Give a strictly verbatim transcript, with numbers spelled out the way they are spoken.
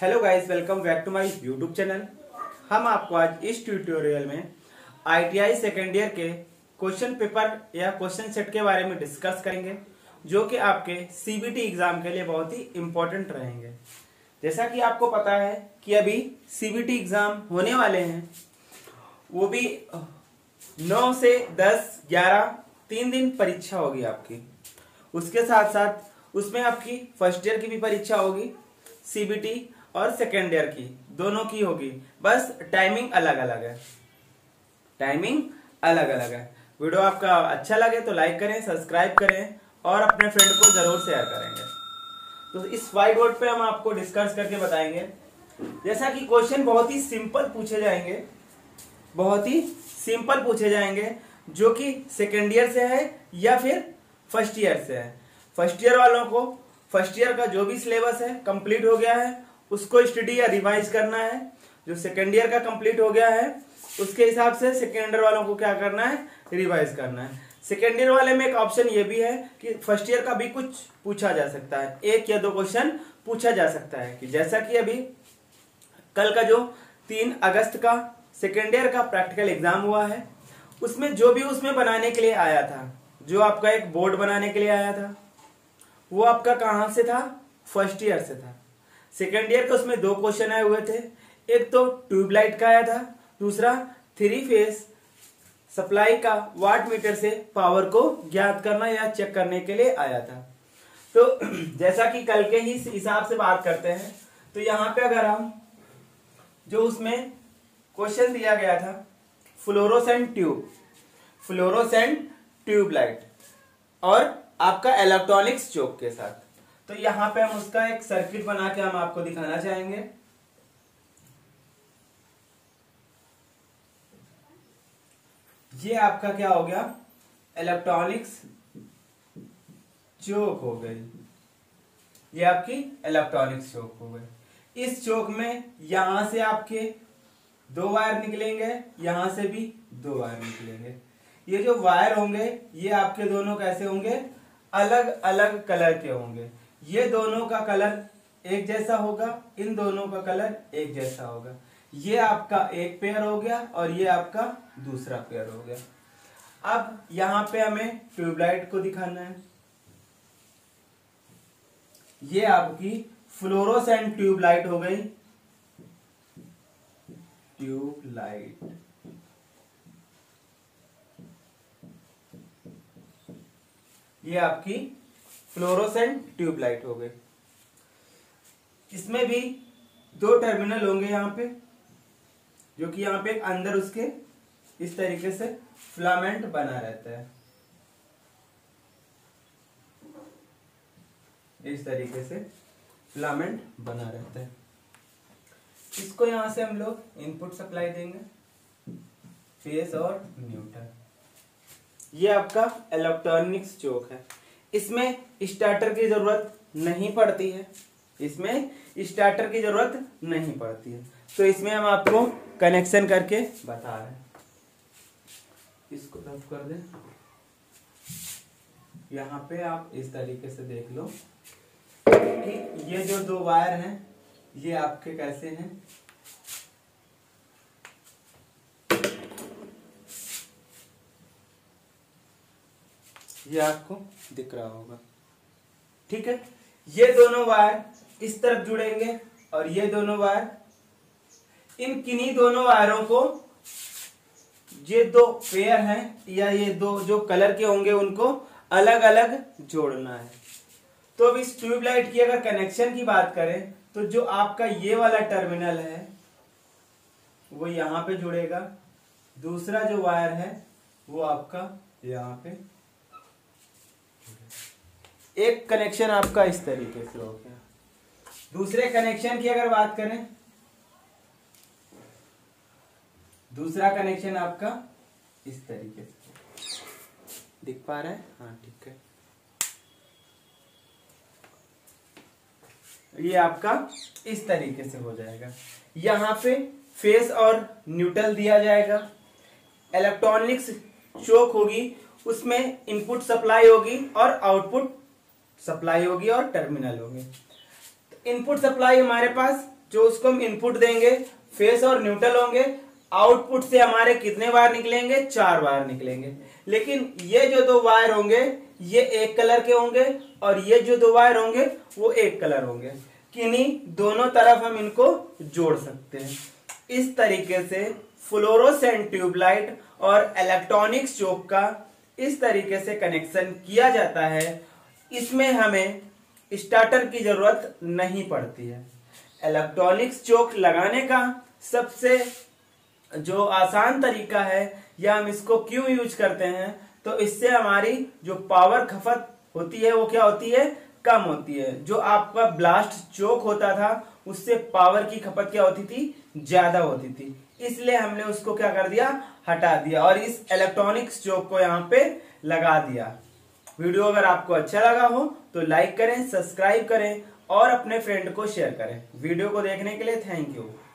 Hello guys, welcome back to my YouTube channel. हम आपको आज इस ट्यूटोरियल में आईटीआई सेकेंड ईयर के क्वेश्चन पेपर या क्वेश्चन सेट के बारे में डिस्कस करेंगे, जो कि आपके सीबीटी एग्जाम के लिए बहुत ही इम्पोर्टेंट रहेंगे। जैसा कि आपको पता है कि अभी सीबीटी एग्जाम होने वाले हैं, वो भी नौ से दस ग्यारह तीन दिन परीक्षा होगी आपकी। उसके साथ साथ उसमें आपकी फर्स्ट ईयर की भी परीक्षा होगी, सीबीटी और सेकेंड ईयर की दोनों की होगी, बस टाइमिंग अलग अलग है। टाइमिंग अलग अलग है। वीडियो आपका अच्छा लगे तो लाइक करें, सब्सक्राइब करें और अपने फ्रेंड को जरूर शेयर करेंगे। तो इस व्हाइट बोर्ड पे हम आपको डिस्कस करके बताएंगे। जैसा कि क्वेश्चन बहुत ही सिंपल पूछे जाएंगे, बहुत ही सिंपल पूछे जाएंगे, जो कि सेकेंड ईयर से है या फिर फर्स्ट ईयर से है। फर्स्ट ईयर वालों को फर्स्ट ईयर का जो भी सिलेबस है कंप्लीट हो गया है, उसको स्टडी या रिवाइज करना है। जो सेकेंड ईयर का कंप्लीट हो गया है उसके हिसाब से सेकेंड ईयर वालों को क्या करना है, रिवाइज करना है। सेकेंड ईयर वाले में एक ऑप्शन ये भी है कि फर्स्ट ईयर का भी कुछ पूछा जा सकता है, एक या दो क्वेश्चन पूछा जा सकता है। कि जैसा कि अभी कल का जो तीन अगस्त का सेकेंड ईयर का प्रैक्टिकल एग्जाम हुआ है, उसमें जो भी उसमें बनाने के लिए आया था, जो आपका एक बोर्ड बनाने के लिए आया था, वो आपका कहां से था, फर्स्ट ईयर से था। सेकेंड ईयर के उसमें दो क्वेश्चन आए हुए थे, एक तो ट्यूबलाइट का आया था, दूसरा थ्री फेज सप्लाई का वाट मीटर से पावर को ज्ञात करना या चेक करने के लिए आया था। तो जैसा कि कल के ही हिसाब से बात करते हैं, तो यहाँ पे अगर हम जो उसमें क्वेश्चन दिया गया था फ्लोरोसेंट ट्यूब, फ्लोरोसेंट ट्यूबलाइट और आपका इलेक्ट्रॉनिक्स चोक के साथ, तो यहां पे हम उसका एक सर्किट बना के हम आपको दिखाना चाहेंगे। ये आपका क्या हो गया, इलेक्ट्रॉनिक्स चोक हो गई। ये आपकी इलेक्ट्रॉनिक्स चोक हो गई। इस चोक में यहां से आपके दो वायर निकलेंगे, यहां से भी दो वायर निकलेंगे। ये जो वायर होंगे ये आपके दोनों कैसे होंगे, अलग अलग कलर के होंगे। ये दोनों का कलर एक जैसा होगा, इन दोनों का कलर एक जैसा होगा। ये आपका एक पेयर हो गया और ये आपका दूसरा पेयर हो गया। अब यहां पे हमें ट्यूबलाइट को दिखाना है। ये आपकी फ्लोरोसेंट ट्यूबलाइट हो गई, ट्यूबलाइट। ये आपकी फ्लोरोसेंट ट्यूबलाइट हो गई। इसमें भी दो टर्मिनल होंगे यहाँ पे, जो कि यहाँ पे अंदर उसके इस तरीके से फिलामेंट बना रहता है। इस तरीके से फिलामेंट बना रहता है। इसको यहां से हम लोग इनपुट सप्लाई देंगे, फेज और न्यूट्रल। ये आपका इलेक्ट्रॉनिक्स चोक है। इसमें स्टार्टर की जरूरत नहीं पड़ती है, इसमें स्टार्टर की जरूरत नहीं पड़ती है। तो इसमें हम आपको कनेक्शन करके बता रहे हैं। इसको रफ कर दें। यहाँ पे आप इस तरीके से देख लो कि ये जो दो वायर हैं ये आपके कैसे हैं, ये आपको दिख रहा होगा, ठीक है। ये दोनों वायर इस तरफ जुड़ेंगे और ये दोनों वायर, इन किन्हीं दोनों वायरों को, ये दो पेयर हैं या ये दो जो कलर के होंगे उनको अलग अलग जोड़ना है। तो अब इस ट्यूबलाइट की अगर कनेक्शन की बात करें, तो जो आपका ये वाला टर्मिनल है वो यहां पे जुड़ेगा, दूसरा जो वायर है वो आपका यहां पे। एक कनेक्शन आपका इस तरीके से हो गया। दूसरे कनेक्शन की अगर बात करें, दूसरा कनेक्शन आपका इस तरीके से दिख पा रहा है, हाँ ठीक है। ये आपका इस तरीके से हो जाएगा। यहां पे फेस और न्यूट्रल दिया जाएगा। इलेक्ट्रॉनिक्स चोक होगी, उसमें इनपुट सप्लाई होगी और आउटपुट सप्लाई होगी और टर्मिनल होंगे। इनपुट सप्लाई हमारे पास जो उसको हम इनपुट देंगे फेस और न्यूट्रल होंगे, आउटपुट से हमारे कितने वायर निकलेंगे, चार वायर निकलेंगे। लेकिन ये जो दो वायर होंगे ये एक कलर के होंगे और ये जो दो वायर होंगे वो एक कलर होंगे, किन्हीं दोनों तरफ हम इनको जोड़ सकते हैं। इस तरीके से फ्लोरोसेंट ट्यूबलाइट और इलेक्ट्रॉनिक चोक का इस तरीके से कनेक्शन किया जाता है। इसमें हमें स्टार्टर की जरूरत नहीं पड़ती है। इलेक्ट्रॉनिक्स चोक लगाने का सबसे जो आसान तरीका है या हम इसको क्यों यूज करते हैं, तो इससे हमारी जो पावर खपत होती है वो क्या होती है, कम होती है। जो आपका ब्लास्ट चोक होता था उससे पावर की खपत क्या होती थी, ज्यादा होती थी। इसलिए हमने उसको क्या कर दिया, हटा दिया और इस इलेक्ट्रॉनिक्स चोक को यहाँ पे लगा दिया। वीडियो अगर आपको अच्छा लगा हो तो लाइक करें, सब्सक्राइब करें और अपने फ्रेंड को शेयर करें। वीडियो को देखने के लिए थैंक यू।